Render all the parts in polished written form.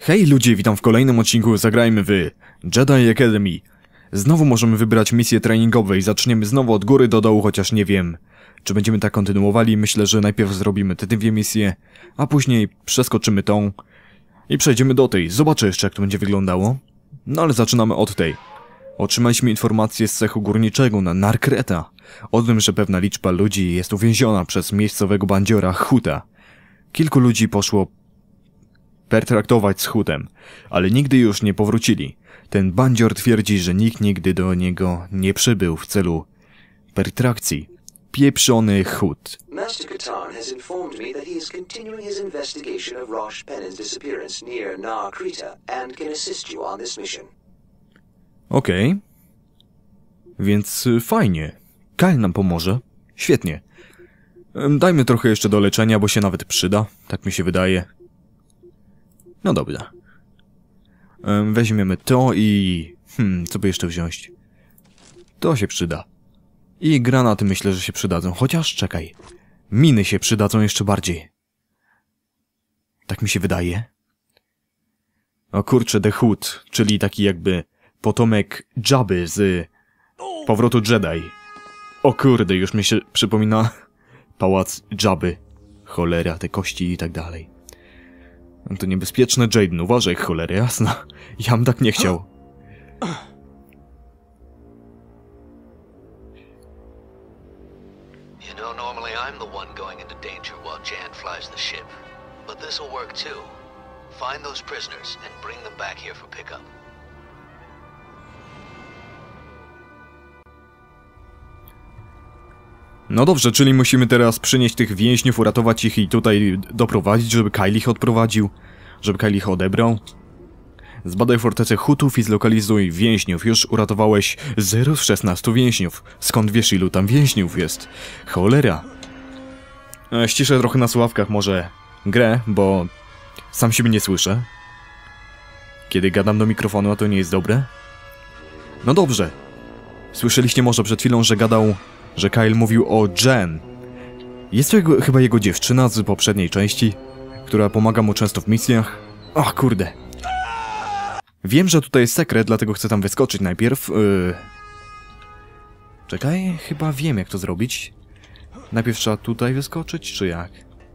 Hej ludzie, witam w kolejnym odcinku Zagrajmy w Jedi Academy. Znowu możemy wybrać misję treningowej. Zaczniemy znowu od góry do dołu, chociaż nie wiem, czy będziemy tak kontynuowali. Myślę, że najpierw zrobimy te dwie misje, a później przeskoczymy tą i przejdziemy do tej. Zobaczę jeszcze, jak to będzie wyglądało. No ale zaczynamy od tej. Otrzymaliśmy informację z cechu górniczego na Nar Kreta o tym, że pewna liczba ludzi jest uwięziona przez miejscowego bandziora Huta. Kilku ludzi poszło pertraktować z Hutem, ale nigdy już nie powrócili. Ten bandzior twierdzi, że nikt nigdy do niego nie przybył w celu pertrakcji. Pieprzony Hut. Master Katarn has informed me that he is continuing his investigation of Rosh Pennon's disappearance near Nar Kreta and can assist you on this mission. Okej. Więc fajnie. Kyle nam pomoże. Świetnie. Dajmy trochę jeszcze do leczenia, bo się nawet przyda. Tak mi się wydaje. No dobra. Weźmiemy to i... co by jeszcze wziąć? To się przyda. I granaty myślę, że się przydadzą. Chociaż czekaj. Miny się przydadzą jeszcze bardziej. Tak mi się wydaje. O kurczę, The Hut, czyli taki jakby potomek Jabby z Powrotu Jedi. O kurde, już mi się przypomina pałac Jabby. Cholera, te kości i tak dalej. To niebezpieczne, Jaden, uważaj, cholera jasna. Ja bym tak nie chciał. You know, normally I'm the one going into danger while Jan flies the ship. But this'll work too. Find those prisoners and bring them back here for pickup. No dobrze, czyli musimy teraz przynieść tych więźniów, uratować ich i tutaj doprowadzić, żeby Kyle ich odprowadził, żeby Kyle ich odebrał. Zbadaj fortecę Hutów i zlokalizuj więźniów. Już uratowałeś 0 z 16 więźniów. Skąd wiesz, ilu tam więźniów jest? Cholera. Ściszę trochę na słuchawkach może grę, bo sam siebie nie słyszę. Kiedy gadam do mikrofonu, a to nie jest dobre. No dobrze. Słyszeliście może przed chwilą, że gadał... że Kyle mówił o Jen. Jest to chyba jego dziewczyna z poprzedniej części, która pomaga mu często w misjach. Ach, kurde. Wiem, że tutaj jest sekret, dlatego chcę tam wyskoczyć najpierw. Czekaj, chyba wiem, jak to zrobić. Najpierw trzeba tutaj wyskoczyć, czy jak?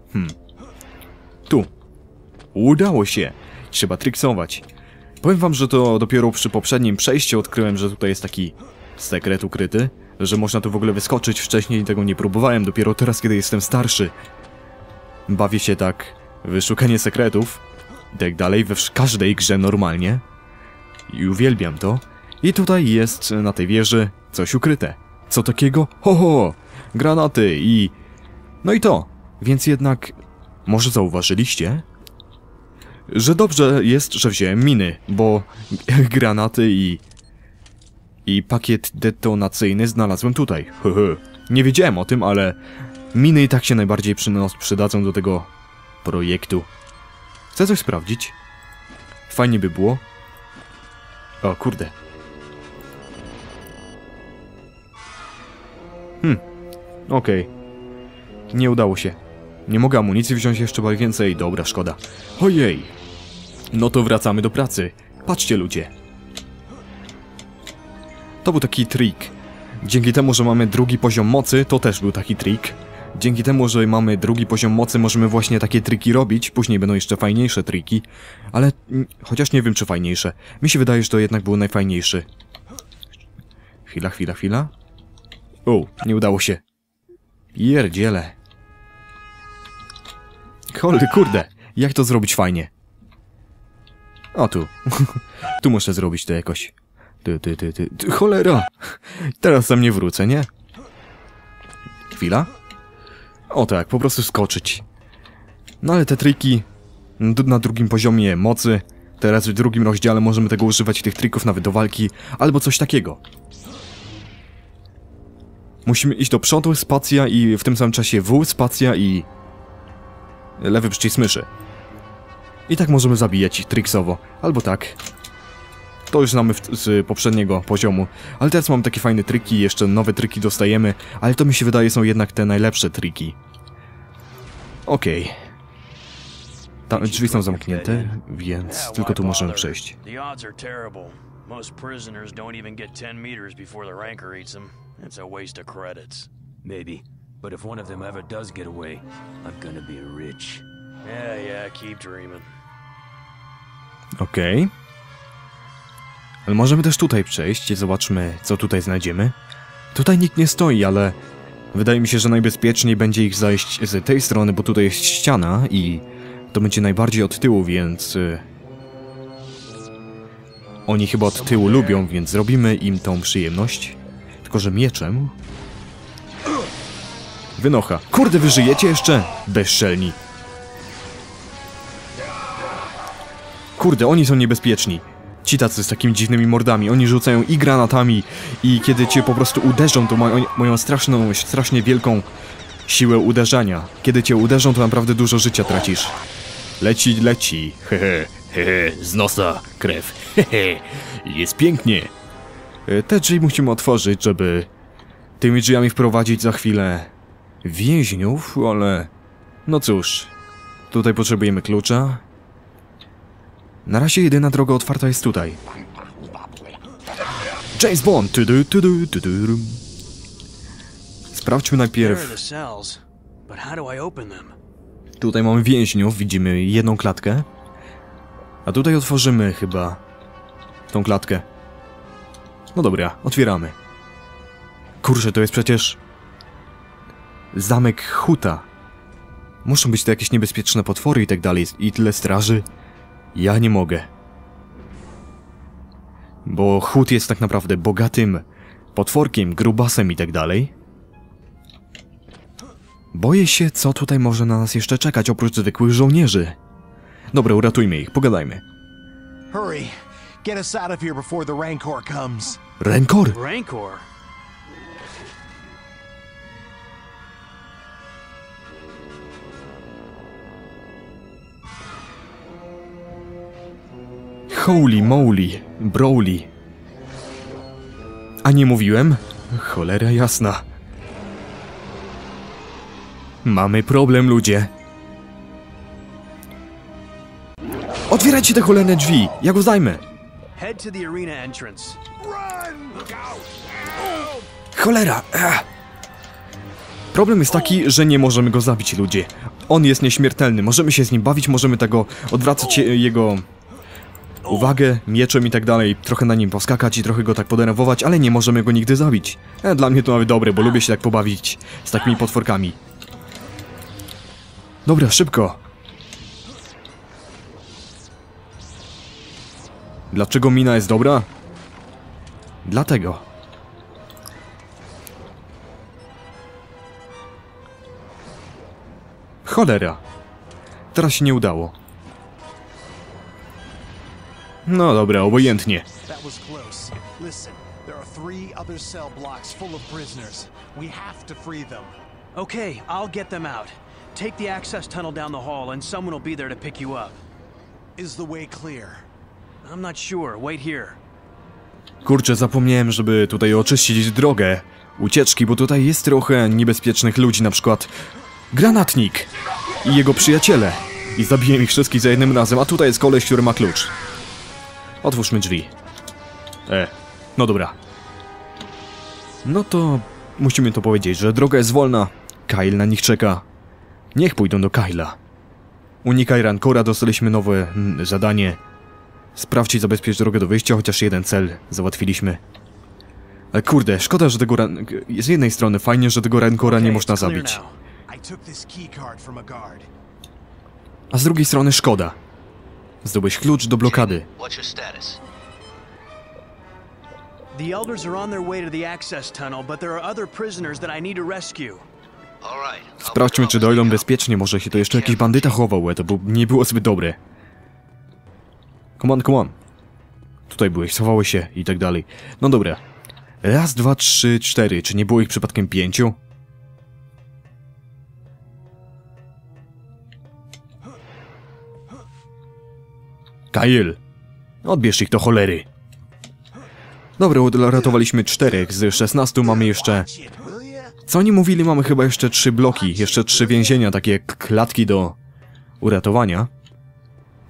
Tu. Udało się. Trzeba triksować. Powiem wam, że to dopiero przy poprzednim przejściu odkryłem, że tutaj jest taki sekret ukryty. Że można tu w ogóle wyskoczyć. Wcześniej tego nie próbowałem, dopiero teraz, kiedy jestem starszy. Bawię się tak w szukanie sekretów i tak dalej, we każdej grze normalnie. I uwielbiam to. I tutaj jest na tej wieży coś ukryte. Co takiego? Ho, ho! Granaty i... no i to. Więc jednak... może zauważyliście? Że dobrze jest, że wziąłem miny, bo granaty i pakiet detonacyjny znalazłem tutaj. Nie wiedziałem o tym, ale miny i tak się najbardziej przydadzą do tego projektu. Chcę coś sprawdzić. Fajnie by było. O kurde. Okej. Nie udało się. Nie mogę amunicji wziąć jeszcze więcej. Dobra, szkoda. Ojej. No to wracamy do pracy. Patrzcie ludzie. To był taki trik. Dzięki temu, że mamy drugi poziom mocy, to też był taki trik. Dzięki temu, że mamy drugi poziom mocy, możemy właśnie takie triki robić. Później będą jeszcze fajniejsze triki. Ale chociaż nie wiem, czy fajniejsze. Mi się wydaje, że to jednak był najfajniejszy. Chwila. O, nie udało się. Pierdziele. Kurde, jak to zrobić fajnie? O, tu. Tu muszę zrobić to jakoś. Cholera! Teraz tam nie wrócę, nie? Chwila. O tak, po prostu skoczyć. No ale te triki na drugim poziomie mocy. Teraz w drugim rozdziale możemy tego używać, tych trików nawet do walki. Albo coś takiego. Musimy iść do przodu, spacja i w tym samym czasie W, spacja i... lewy przycisk myszy. I tak możemy zabijać triksowo. Albo tak. To już znamy z poprzedniego poziomu. Ale teraz mamy takie fajne triki, jeszcze nowe triki dostajemy. Ale to mi się wydaje są jednak te najlepsze triki. Okej. Tam drzwi są zamknięte, więc tylko tu możemy przejść. The odds are terrible. Most prisoners don't even get 10 meters before the rancor eats them. It's a waste of credits. Maybe. But if one of them ever does get away, I'm gonna be rich. Yeah, keep dreaming. Okej. Ale możemy też tutaj przejść i zobaczmy, co tutaj znajdziemy. Tutaj nikt nie stoi, ale wydaje mi się, że najbezpieczniej będzie ich zajść z tej strony, bo tutaj jest ściana i to będzie najbardziej od tyłu, więc... Oni chyba od tyłu lubią, więc zrobimy im tą przyjemność. Tylko że mieczem... Wynocha. Kurde, wy żyjecie jeszcze? Bezczelni. Kurde, oni są niebezpieczni. Ci tacy z takimi dziwnymi mordami. Oni rzucają i granatami, i kiedy cię po prostu uderzą, to mają strasznie wielką siłę uderzania. Kiedy cię uderzą, to naprawdę dużo życia tracisz. Leci. Hehe, z nosa krew. Hehe, jest pięknie. Te drzwi musimy otworzyć, żeby tymi drzwiami wprowadzić za chwilę więźniów, ale... No cóż, tutaj potrzebujemy klucza. Na razie jedyna droga otwarta jest tutaj. James Bond! Sprawdźmy najpierw... Tutaj mamy więźniów, widzimy jedną klatkę. A tutaj otworzymy chyba... tą klatkę. No dobra, otwieramy. Kurczę, to jest przecież... zamek Huta. Muszą być to jakieś niebezpieczne potwory i tak dalej. I tyle straży. Ja nie mogę. Bo Hut jest tak naprawdę bogatym potworkiem, grubasem i tak dalej. Boję się, co tutaj może na nas jeszcze czekać oprócz zwykłych żołnierzy. Dobra, uratujmy ich, pogadajmy. Hurry! Get us out of here before the Rancor comes. Rancor? Rancor? Holy moly, Broly. A nie mówiłem? Cholera jasna. Mamy problem, ludzie. Otwierajcie te cholerne drzwi, ja go zajmę. Head to the arena entrance. Cholera! Problem jest taki, że nie możemy go zabić, ludzie. On jest nieśmiertelny, możemy się z nim bawić, możemy tego odwracać jego uwagę mieczem i tak dalej, trochę na nim poskakać i trochę go tak podenerwować, ale nie możemy go nigdy zabić. Dla mnie to nawet dobre, bo lubię się tak pobawić z takimi potworkami. Dobra, szybko. Dlaczego mina jest dobra? Dlatego. Cholera. Teraz się nie udało. No dobra, obojętnie. That was close. Listen, there are 3 other cell blocks full of prisoners. We have to free them. Okay, I'll get them out. Take the access tunnel down the hall and someone will be there to pick you up. Is the way clear? I'm not sure. Wait here. Kurczę, zapomniałem, żeby tutaj oczyścić drogę ucieczki, bo tutaj jest trochę niebezpiecznych ludzi, na przykład granatnik i jego przyjaciele. I zabiję ich wszystkich za jednym razem, a tutaj jest koleś, który ma klucz. Otwórzmy drzwi. No dobra. No to musimy to powiedzieć, że droga jest wolna. Kyle na nich czeka. Niech pójdą do Kyla. Unikaj Rancora, dostaliśmy nowe zadanie. Sprawdź i zabezpiecz drogę do wyjścia, chociaż jeden cel załatwiliśmy. Ale kurde, szkoda, że tego z jednej strony fajnie, że tego Rancora nie można zabić. A z drugiej strony szkoda. Zdobyłeś klucz do blokady. What's your status? The elders are on their way to the access tunnel, but there are other prisoners that I need to rescue. All right. Sprawdźmy, czy dojdą bezpiecznie. Może się to jeszcze jakiś bandyta chował, to nie było zbyt dobre. Come on. Tutaj byłeś, schowały się i tak dalej. No dobra. Raz, 2, 3, 4. Czy nie było ich przypadkiem 5? Kyle! Odbierz ich do cholery. Dobra, uratowaliśmy 4 z 16, mamy jeszcze... Co oni mówili? Mamy chyba jeszcze 3 bloki, jeszcze 3 więzienia, takie klatki do uratowania.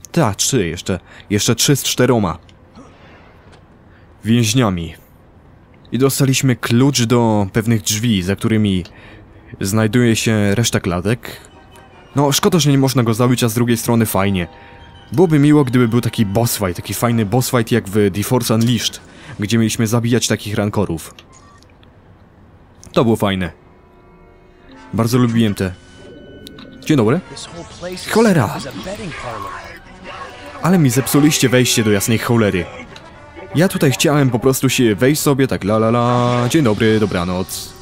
Ta, 3 jeszcze 3 z 4 więźniami. I dostaliśmy klucz do pewnych drzwi, za którymi znajduje się reszta klatek. No, szkoda, że nie można go zabić, a z drugiej strony fajnie. Byłoby miło, gdyby był taki boss fight, taki fajny boss fight jak w The Force Unleashed, gdzie mieliśmy zabijać takich rankorów. To było fajne. Bardzo lubiłem te... Dzień dobry. Cholera! Ale mi zepsuliście wejście do jasnej cholery. Ja tutaj chciałem po prostu się wejść sobie, tak la la la. Dzień dobry, dobranoc.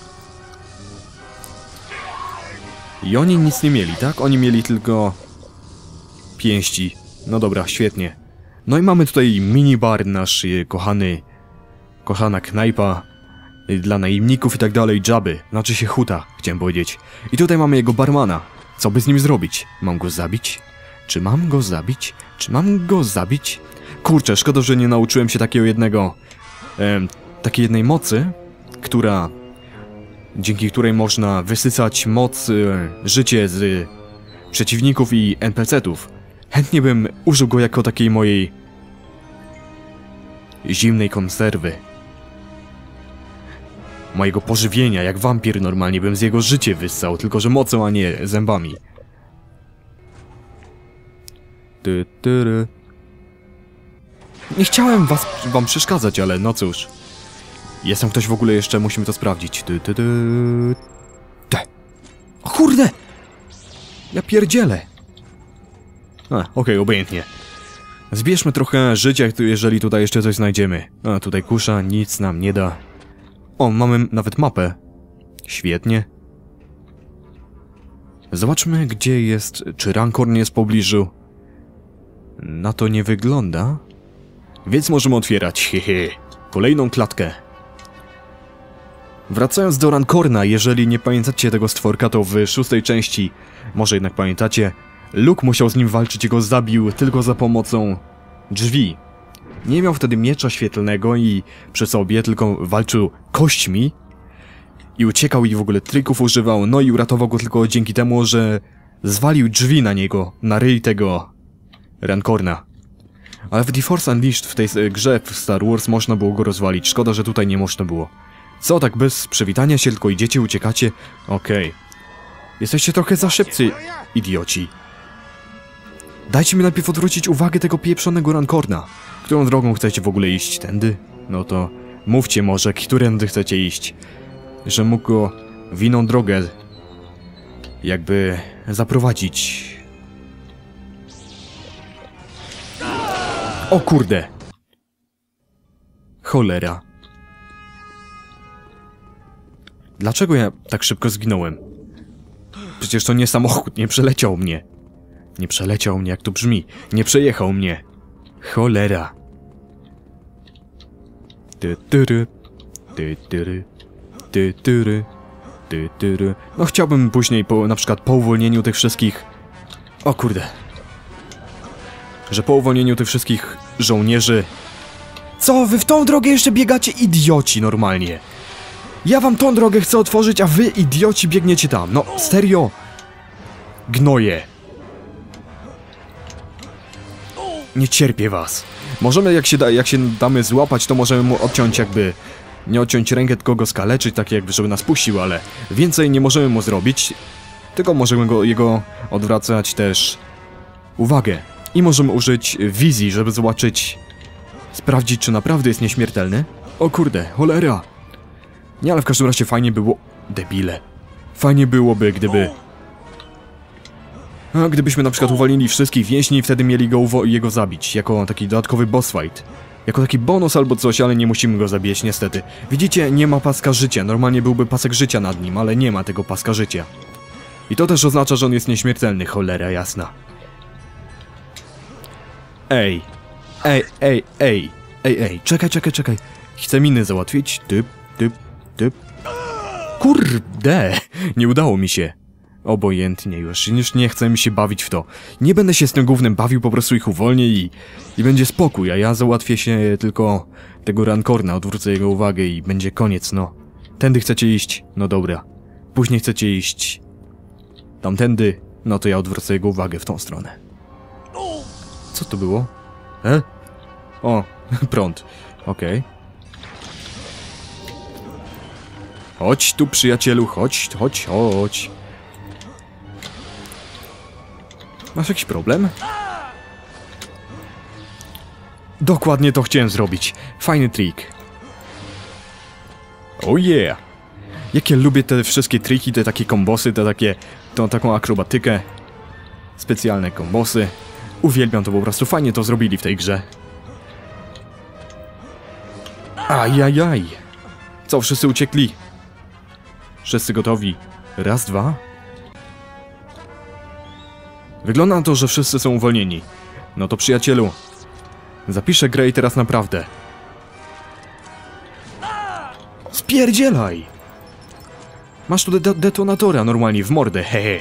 I oni nic nie mieli, tak? Oni mieli tylko... pięści. No dobra, świetnie. No i mamy tutaj minibar, nasz kochana knajpa dla najemników i tak dalej, Jabby. Znaczy się huta, chciałem powiedzieć. I tutaj mamy jego barmana. Co by z nim zrobić? Mam go zabić? Czy mam go zabić? Czy mam go zabić? Kurczę, szkoda, że nie nauczyłem się takiej jednej mocy, dzięki której można wysycać moc, życie z przeciwników i NPC-ów. Chętnie bym użył go jako takiej mojej zimnej konserwy. Mojego pożywienia, jak wampir normalnie bym z jego życie wyssał, tylko że mocą, a nie zębami. Nie chciałem wam przeszkadzać, ale no cóż. Jest tam ktoś w ogóle jeszcze, musimy to sprawdzić. O kurde! Ja pierdzielę! Okej, obojętnie. Zbierzmy trochę życia, jeżeli tutaj jeszcze coś znajdziemy. A, tutaj kusza, nic nam nie da. O, mamy nawet mapę. Świetnie. Zobaczmy, gdzie jest... Czy Rancor nie jest w pobliżu? Na to nie wygląda. Więc możemy otwierać, hehe. Kolejną klatkę. Wracając do Rancorna, jeżeli nie pamiętacie tego stworka, to w 6. części, może jednak pamiętacie, Luke musiał z nim walczyć i go zabił tylko za pomocą drzwi. Nie miał wtedy miecza świetlnego i przy sobie, tylko walczył kośćmi i uciekał i w ogóle trików używał, no i uratował go tylko dzięki temu, że zwalił drzwi na niego, na ryj tego Rancorna. Ale w The Force Unleashed, w tej grze w Star Wars, można było go rozwalić. Szkoda, że tutaj nie można było. Co, tak bez przywitania się tylko idziecie, uciekacie? Okej. Jesteście trochę za szybcy, idioci. Dajcie mi najpierw odwrócić uwagę tego pieprzonego Rancorna. Którą drogą chcecie w ogóle iść? Tędy? No to mówcie może, którędy chcecie iść. Że mógł go w inną drogę jakby zaprowadzić. O kurde! Cholera. Dlaczego ja tak szybko zginąłem? Przecież to nie samochód, nie przeleciał mnie. Nie przeleciał mnie, jak to brzmi. Nie przejechał mnie. Cholera. No chciałbym później, na przykład po uwolnieniu tych wszystkich... O kurde. Że po uwolnieniu tych wszystkich żołnierzy... Co? Wy w tą drogę jeszcze biegacie, idioci, normalnie. Ja wam tą drogę chcę otworzyć, a wy, idioci, biegniecie tam. No, serio? Gnoje. Nie cierpię was. Możemy, jak się damy złapać, to możemy mu odciąć jakby... Nie odciąć rękę, tylko go skaleczyć, tak jakby, żeby nas puścił, ale... Więcej nie możemy mu zrobić. Tylko możemy jego odwracać też... uwagę. I możemy użyć wizji, żeby zobaczyć... Sprawdzić, czy naprawdę jest nieśmiertelny. O kurde, cholera. Nie, ale w każdym razie fajnie było... Debile. Fajnie byłoby, gdybyśmy na przykład uwolnili wszystkich więźni i wtedy mieli jego zabić, jako taki dodatkowy boss fight. Jako taki bonus albo coś, ale nie musimy go zabijać niestety. Widzicie, nie ma paska życia, normalnie byłby pasek życia nad nim, ale nie ma tego paska życia. I to też oznacza, że on jest nieśmiertelny, cholera jasna. Ej, czekaj. Chcę miny załatwić, typ. Kurde, nie udało mi się. Obojętnie już nie chcę mi się bawić w to. Nie będę się z tym gównem bawił, po prostu ich uwolnię i będzie spokój, a ja załatwię się tylko tego Rancorna, odwrócę jego uwagę i będzie koniec, no. Tędy chcecie iść? No dobra. Później chcecie iść tamtędy? No to ja odwrócę jego uwagę w tą stronę. Co to było? O, prąd. Okej. Chodź tu, przyjacielu, chodź. Masz jakiś problem? Dokładnie to chciałem zrobić. Fajny trik. Oh yeah! Jakie lubię te wszystkie triki, te takie kombosy, taką akrobatykę. Specjalne kombosy. Uwielbiam to po prostu, fajnie to zrobili w tej grze. Ajajaj. Co, wszyscy uciekli? Wszyscy gotowi. Raz, dwa. Wygląda na to, że wszyscy są uwolnieni. No to przyjacielu, zapiszę grę i teraz naprawdę. Spierdzielaj! Masz tu detonatora normalnie w mordę, hehe.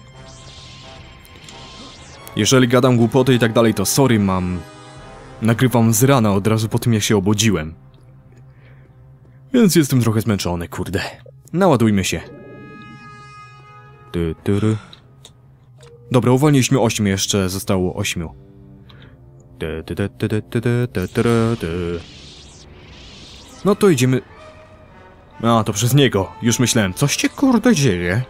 Jeżeli gadam głupoty i tak dalej, to sorry, nagrywam z rana od razu po tym, jak się obudziłem. Więc jestem trochę zmęczony, kurde. Naładujmy się. Dobra, uwolniliśmy 8, jeszcze zostało 8. No to idziemy... A, to przez niego. Już myślałem, coś się kurde dzieje.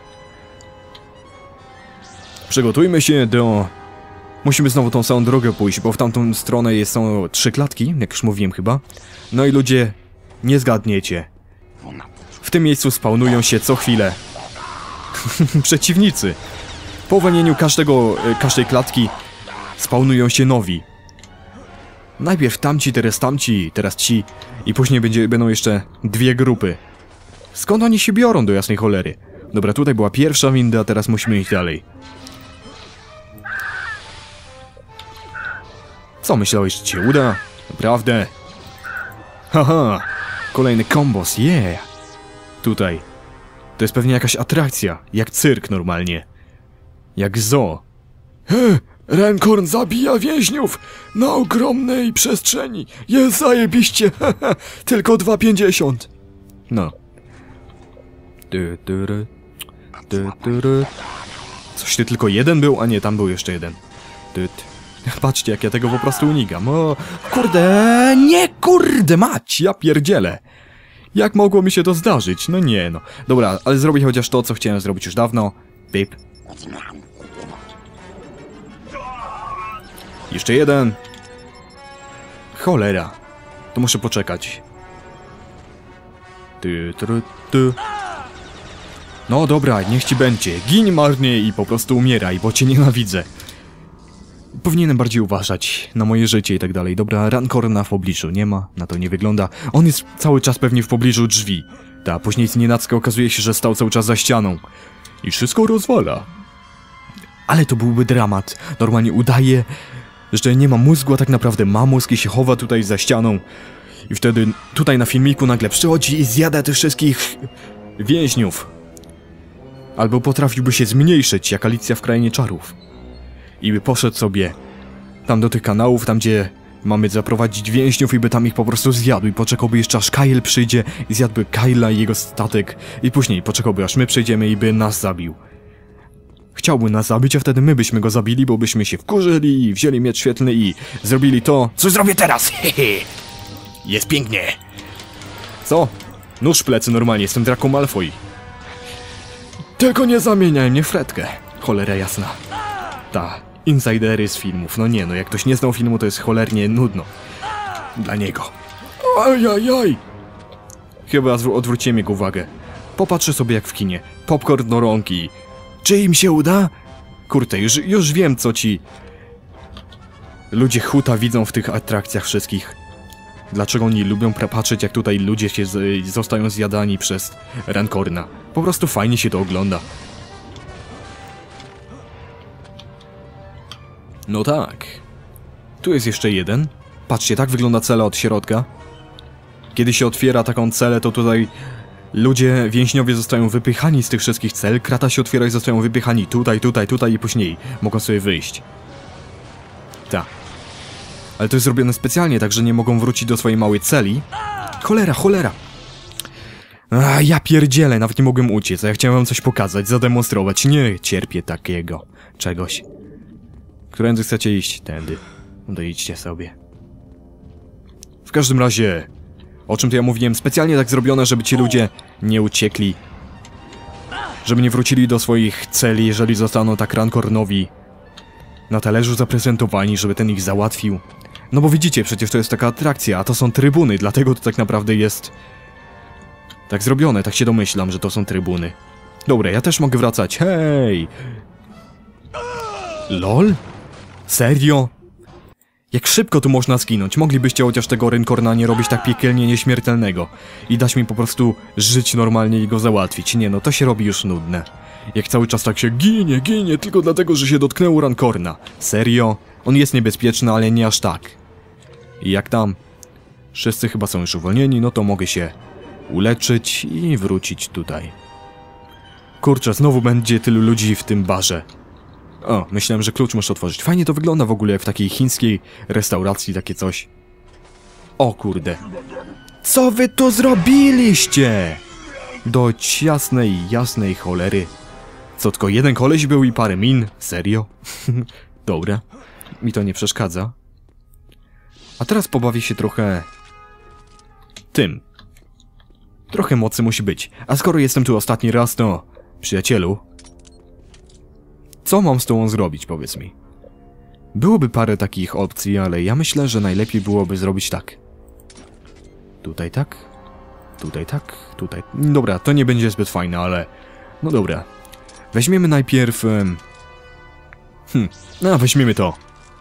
Przygotujmy się do... Musimy znowu tą samą drogę pójść, bo w tamtą stronę są 3 klatki, jak już mówiłem chyba. No i ludzie, nie zgadniecie. W tym miejscu spawnują się co chwilę przeciwnicy. Po uwolnieniu każdej klatki spawnują się nowi. Najpierw tamci, teraz ci i później będą jeszcze 2 grupy. Skąd oni się biorą do jasnej cholery? Dobra, tutaj była pierwsza winda, a teraz musimy iść dalej. Co, myślałeś, że ci się uda? Naprawdę? Haha, kolejny kombos, yeah! Tutaj. To jest pewnie jakaś atrakcja, jak cyrk normalnie. Jak zoo. Renkorn zabija więźniów na ogromnej przestrzeni. Jest zajebiście, tylko 2,50. No. Coś ty tylko jeden był? A nie, tam był jeszcze jeden. Patrzcie, jak ja tego po prostu unikam. O, kurde, nie, kurde mać, ja pierdzielę. Jak mogło mi się to zdarzyć? No nie, no. Dobra, ale zrobię chociaż to, co chciałem zrobić już dawno. Pip. Jeszcze jeden. Cholera. To muszę poczekać. No dobra, niech ci będzie. Giń marnie i po prostu umieraj, bo cię nienawidzę. Powinienem bardziej uważać na moje życie i tak dalej. Dobra, Rancorna w pobliżu nie ma, na to nie wygląda. On jest cały czas pewnie w pobliżu drzwi. Później znienacka okazuje się, że stał cały czas za ścianą. I wszystko rozwala. Ale to byłby dramat. Normalnie udaje, że nie ma mózgu, a tak naprawdę ma mózg i się chowa tutaj za ścianą. I wtedy tutaj na filmiku nagle przychodzi i zjada tych wszystkich więźniów. Albo potrafiłby się zmniejszyć, jak Alicja w Krainie Czarów. I by poszedł sobie tam do tych kanałów, tam gdzie mamy zaprowadzić więźniów i by tam ich po prostu zjadł. I poczekałby jeszcze aż Kyle przyjdzie i zjadłby Kyla i jego statek. I później poczekałby aż my przyjdziemy i by nas zabił. Chciałby nas zabić, a wtedy my byśmy go zabili, bo byśmy się wkurzyli i wzięli miecz świetlny i zrobili to, co zrobię teraz. Hehe. Jest pięknie. Co? Nóż w plecy normalnie, jestem Draco Malfoy. Tylko nie zamieniaj mnie w Fredkę. Cholera jasna. Insidery z filmów. No nie, no jak ktoś nie znał filmu, to jest cholernie nudno. Dla niego. Ajajaj! Chyba odwróciłem jego uwagę. Popatrzę sobie jak w kinie. Popcorn do rąki. Czy im się uda? Kurde, już wiem, co ci ludzie huta widzą w tych atrakcjach wszystkich. Dlaczego oni lubią patrzeć, jak tutaj ludzie się zostają zjadani przez Rancorna. Po prostu fajnie się to ogląda. No tak. Tu jest jeszcze jeden. Patrzcie, tak wygląda cela od środka. Kiedy się otwiera taką celę, to tutaj ludzie, więźniowie zostają wypychani z tych wszystkich cel. Krata się otwiera i zostają wypychani tutaj i później mogą sobie wyjść. Ale to jest zrobione specjalnie, tak że nie mogą wrócić do swojej małej celi. Cholera! Ja pierdzielę, nawet nie mogłem uciec, a ja chciałem wam coś pokazać, zademonstrować. Nie cierpię takiego czegoś. Którędy chcecie iść? Tędy. Odejdźcie sobie. W każdym razie, o czym to ja mówiłem, specjalnie tak zrobione, żeby ci ludzie nie uciekli. Żeby nie wrócili do swoich celi, jeżeli zostaną tak Rancornowi na talerzu zaprezentowani, żeby ten ich załatwił. No bo widzicie, przecież to jest taka atrakcja, a to są trybuny, dlatego to tak naprawdę jest tak zrobione, tak się domyślam, że to są trybuny. Dobra, ja też mogę wracać, hej! LOL? Serio? Jak szybko tu można zginąć? Moglibyście chociaż tego Rancorna nie robić tak piekielnie nieśmiertelnego i dać mi po prostu żyć normalnie i go załatwić. Nie no, to się robi już nudne. Jak cały czas tak się ginie tylko dlatego, że się dotknęło Rancorna. Serio? On jest niebezpieczny, ale nie aż tak. I jak tam? Wszyscy chyba są już uwolnieni, no to mogę się uleczyć i wrócić tutaj. Kurczę, znowu będzie tylu ludzi w tym barze. O, myślałem, że klucz muszę otworzyć. Fajnie to wygląda w ogóle jak w takiej chińskiej restauracji, takie coś. O kurde. Co wy tu zrobiliście? Do jasnej cholery. Co, tylko jeden koleś był i parę min? Serio? Dobra. Mi to nie przeszkadza. A teraz pobawię się trochę tym. Trochę mocy musi być. A skoro jestem tu ostatni raz, to... Przyjacielu... Co mam z tobą zrobić, powiedz mi? Byłoby parę takich opcji, ale ja myślę, że najlepiej byłoby zrobić tak. Tutaj tak. Tutaj tak. Tutaj... Dobra, to nie będzie zbyt fajne, ale... No dobra. Weźmiemy najpierw... weźmiemy to.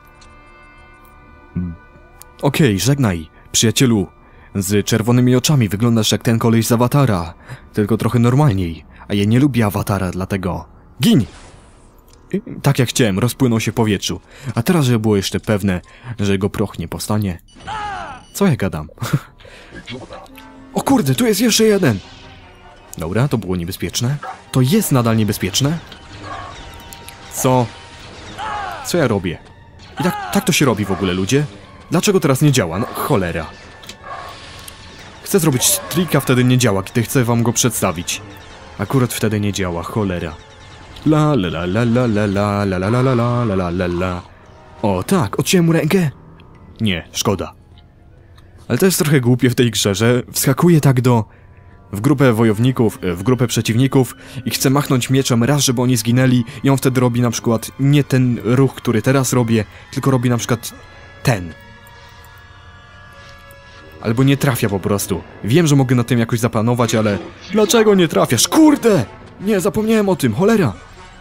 Okej, żegnaj, przyjacielu. Z czerwonymi oczami wyglądasz jak ten koleś z Awatara. Tylko trochę normalniej. A ja nie lubię Awatara, dlatego... Gin! Tak jak chciałem, rozpłynął się w powietrzu. A teraz, żeby było jeszcze pewne, że jego proch nie powstanie. Co ja gadam? O kurde, tu jest jeszcze jeden! Dobra, to było niebezpieczne. To jest nadal niebezpieczne? Co? Co ja robię? I tak to się robi w ogóle, ludzie? Dlaczego teraz nie działa? No cholera. Chcę zrobić trika, wtedy nie działa, kiedy chcę wam go przedstawić. Akurat wtedy nie działa, cholera. La la la la la la la la la la la la la la la. O tak, odciąłem mu rękę? Nie, szkoda. Ale to jest trochę głupie w tej grze, że wskakuje tak w grupę wojowników, w grupę przeciwników i chce machnąć mieczem raz, żeby oni zginęli i on wtedy robi na przykład nie ten ruch, który teraz robię, tylko robi na przykład ten. Albo nie trafia po prostu. Wiem, że mogę na tym jakoś zaplanować, ale... Dlaczego nie trafiasz? Kurde! Nie, zapomniałem o tym, cholera!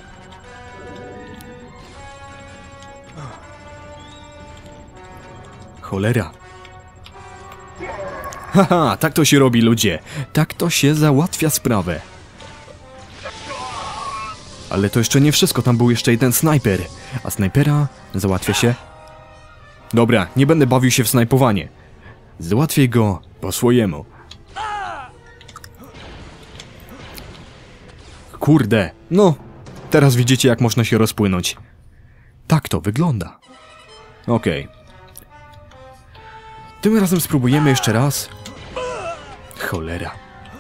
Cholera. Haha, tak to się robi, ludzie. Tak to się załatwia sprawę. Ale to jeszcze nie wszystko, tam był jeszcze jeden snajper. A snajpera załatwia się... Dobra, nie będę bawił się w snajpowanie. Załatwię go po swojemu. Kurde, no, teraz widzicie jak można się rozpłynąć. Tak to wygląda. Okej. Tym razem spróbujemy jeszcze raz. Cholera.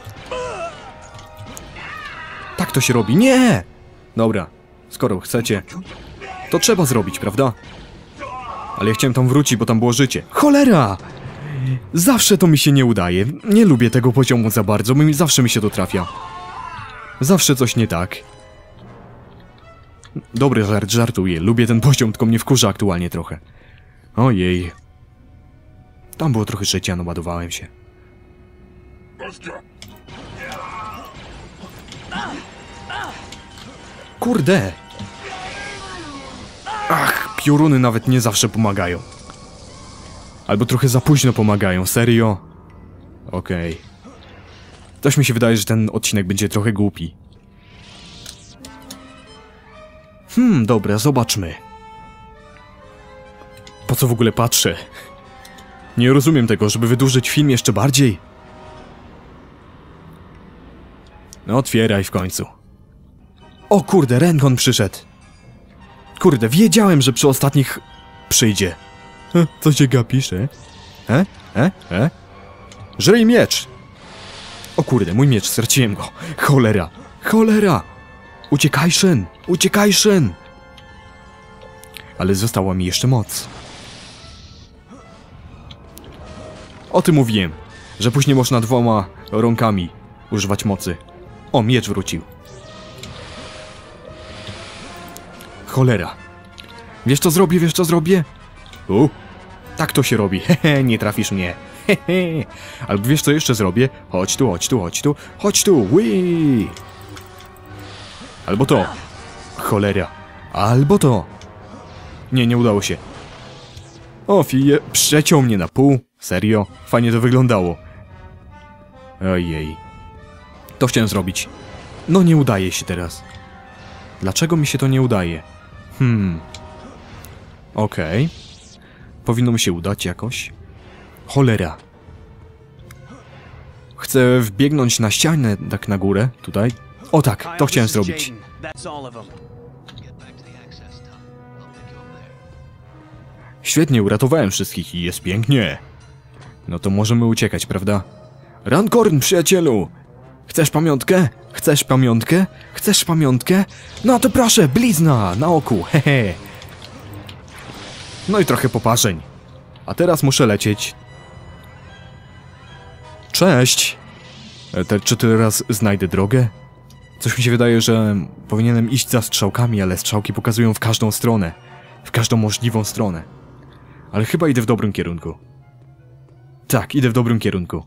Tak to się robi. Nie! Dobra, skoro chcecie, to trzeba zrobić, prawda? Ale ja chciałem tam wrócić, bo tam było życie. Cholera! Zawsze to mi się nie udaje. Nie lubię tego poziomu za bardzo, bo zawsze mi się to trafia. Zawsze coś nie tak. Dobry żart, żartuję. Lubię ten poziom, tylko mnie wkurza aktualnie trochę. Ojej. Tam było trochę życia, naładowałem się. Kurde! Ach, pioruny nawet nie zawsze pomagają. Albo trochę za późno pomagają, serio? Okej. Coś mi się wydaje, że ten odcinek będzie trochę głupi. Dobra, zobaczmy. Po co w ogóle patrzę? Nie rozumiem tego, żeby wydłużyć film jeszcze bardziej. No otwieraj w końcu. O kurde, Rencon przyszedł. Kurde, wiedziałem, że przy ostatnich przyjdzie. Co się gapisz, Żryj miecz! O kurde, mój miecz, straciłem go. Cholera, cholera! Uciekaj, Shen! Uciekaj, Shen! Ale została mi jeszcze moc. O tym mówiłem, że później można 2 rąkami używać mocy. O, miecz wrócił. Cholera. Wiesz co zrobię, wiesz co zrobię? Tak to się robi. Hehe, nie trafisz mnie. Hehe. Albo wiesz co jeszcze zrobię? Chodź tu, chodź tu, chodź tu. Chodź tu, wii. Albo to. Cholera. Albo to. Nie, nie udało się. O, fije, przeciął mnie na pół. Serio? Fajnie to wyglądało. Ojej. To chciałem zrobić. No nie udaje się teraz. Dlaczego mi się to nie udaje? Okej. Powinno mi się udać jakoś. Cholera. Chcę wbiegnąć na ścianę, tak na górę, tutaj. O tak, to chciałem zrobić. Świetnie, uratowałem wszystkich i jest pięknie. No to możemy uciekać, prawda? Runcorn, przyjacielu! Chcesz pamiątkę? Chcesz pamiątkę? Chcesz pamiątkę? No to proszę, blizna na oku, hehe. No i trochę poparzeń. A teraz muszę lecieć. Cześć! Czy teraz znajdę drogę? Coś mi się wydaje, że powinienem iść za strzałkami, ale strzałki pokazują w każdą stronę. W każdą możliwą stronę. Ale chyba idę w dobrym kierunku. Tak, idę w dobrym kierunku.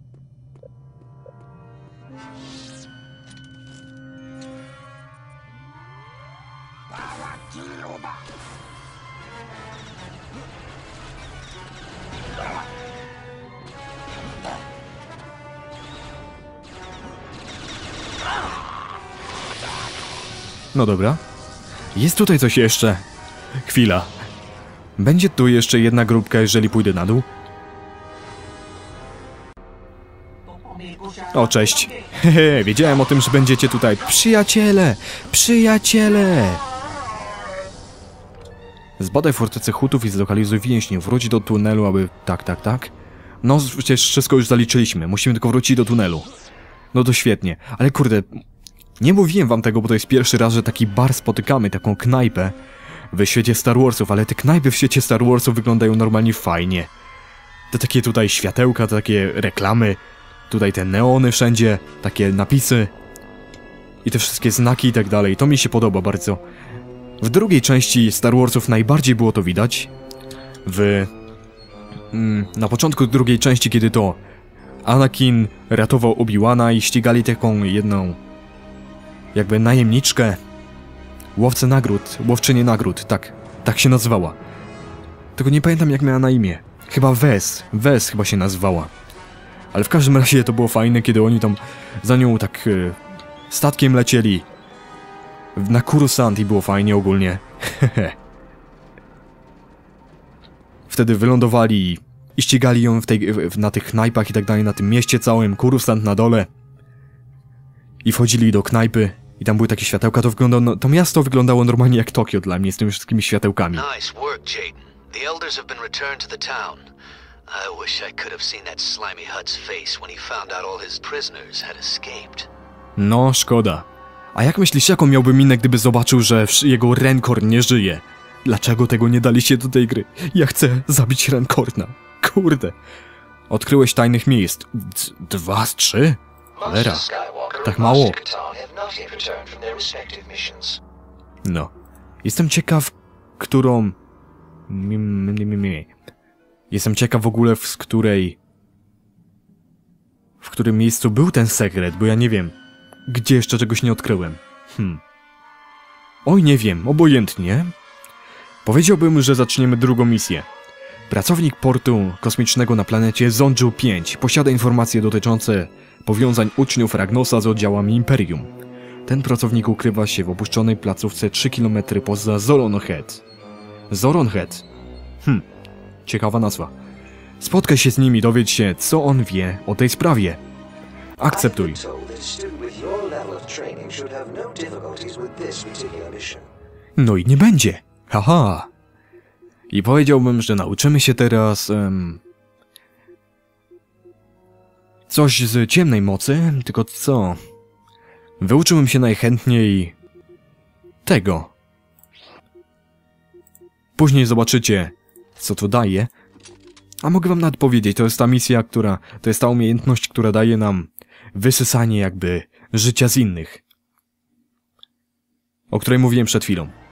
No dobra. Jest tutaj coś jeszcze. Chwila. Będzie tu jeszcze jedna grupka, jeżeli pójdę na dół? O, cześć. Hehe, wiedziałem o tym, że będziecie tutaj. Przyjaciele! Przyjaciele! Zbadaj fortecę Hutów i zlokalizuj więźniów. Wróć do tunelu, aby... Tak. No, przecież wszystko już zaliczyliśmy. Musimy tylko wrócić do tunelu. No to świetnie. Ale kurde... Nie mówiłem wam tego, bo to jest pierwszy raz, że taki bar spotykamy, taką knajpę w świecie Star Warsów, ale te knajpy w świecie Star Warsów wyglądają normalnie fajnie. Te takie tutaj światełka, te takie reklamy, tutaj te neony wszędzie, takie napisy i te wszystkie znaki i tak dalej. To mi się podoba bardzo. W drugiej części Star Warsów najbardziej było to widać. Na początku drugiej części, kiedy to Anakin ratował Obi-Wana i ścigali taką jedną jakby najemniczkę, łowcę nagród, łowczynię nagród, tak się nazywała. Tylko nie pamiętam jak miała na imię. Chyba Wes chyba się nazywała. Ale w każdym razie to było fajne, kiedy oni tam za nią tak statkiem lecieli na Coruscant i było fajnie ogólnie. Wtedy wylądowali i ścigali ją na tych knajpach i tak dalej, na tym mieście całym, Coruscant na dole. I wchodzili do knajpy i tam były takie światełka, to miasto wyglądało normalnie jak Tokio dla mnie, z tymi wszystkimi światełkami. Nice work, Jaden. The elders have been returned to the town. I wish I could have seen that slimy Hutt's face when he found out all his prisoners had escaped. No, szkoda. A jak myślisz, jaką miałby minę, gdyby zobaczył, że jego Rencorn nie żyje? Dlaczego tego nie daliście do tej gry? Ja chcę zabić Rencorna. Kurde. Odkryłeś tajnych miejsc. 2 z 3? Cholera. Tak mało. No. Jestem ciekaw, którą... Jestem ciekaw w ogóle, w którym miejscu był ten sekret, bo ja nie wiem, gdzie jeszcze czegoś nie odkryłem. Oj, nie wiem, obojętnie. Powiedziałbym, że zaczniemy drugą misję. Pracownik portu kosmicznego na planecie Zonju 5 posiada informacje dotyczące powiązań uczniów Ragnosa z oddziałami Imperium. Ten pracownik ukrywa się w opuszczonej placówce 3 km poza Zoron Head. Zoron Head. Ciekawa nazwa. Spotkaj się z nim i dowiedz się, co on wie o tej sprawie. Akceptuj. No i nie będzie. Haha. I powiedziałbym, że nauczymy się teraz... coś z ciemnej mocy, tylko co? Wyuczyłbym się najchętniej... tego. Później zobaczycie, co to daje. A mogę wam nawet powiedzieć, to jest ta misja, to jest ta umiejętność, która daje nam wysysanie jakby życia z innych. O której mówiłem przed chwilą.